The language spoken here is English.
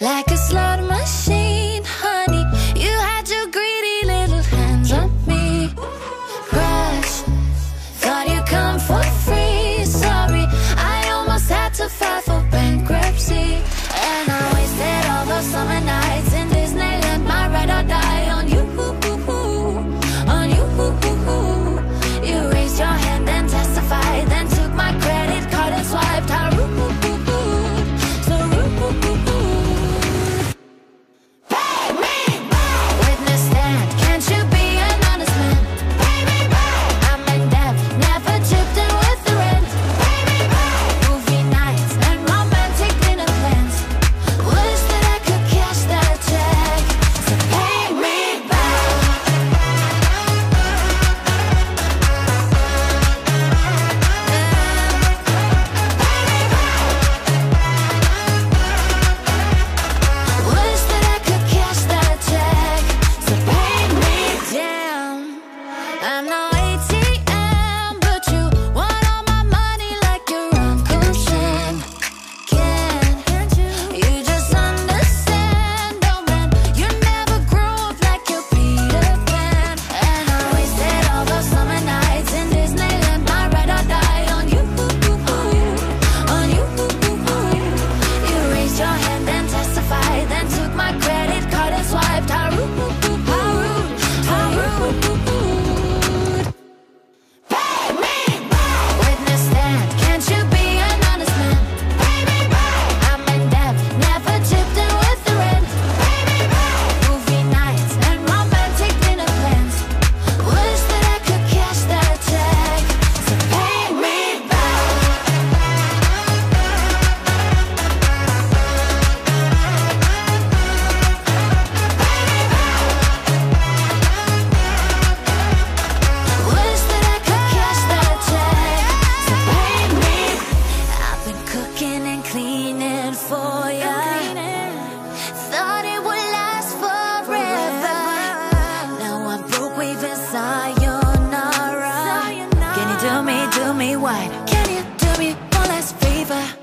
Like a slot machine, honey, you had your greedy little hands on me. Crush, thought you'd come for free. Sorry, I almost had to file for bankruptcy. And I wasted all those summer nights in Disneyland. My ride or die on you, on you. You raised your hand and testified, then took my credit card and swiped. How rude, so rude. Pay me back. Witness stand, can't you be an honest man? Pay me back. I'm in debt, never chipped in with the rent. Pay me back. Movie nights and romantic dinner plans. Wish that I could cash that check. So pay me back. Wish that I could cash that check. So pay me down. I'm no ATM, but you want all my money like your Uncle Sam. Can't you just understand? Oh man, you never grew up like your Peter Pan. And I wasted all those summer nights in Disneyland. My ride or die on you, on you. You raised your hand and testified, then took my credit card and swiped. How rude, how rude. Pay me back. Witness stand, can't you be an honest man? Pay me back. I'm in debt, never chipped in with the rent. Pay me back. Movie nights and romantic dinner plans. Wish that I could cash that check. So pay me back. Wish that I could cash that check. So pay me. I've been cooking and cleaning for ya. Thought it would last forever. Now I'm broke, waving sayonara. Can you do me right? Can you do me one last favor?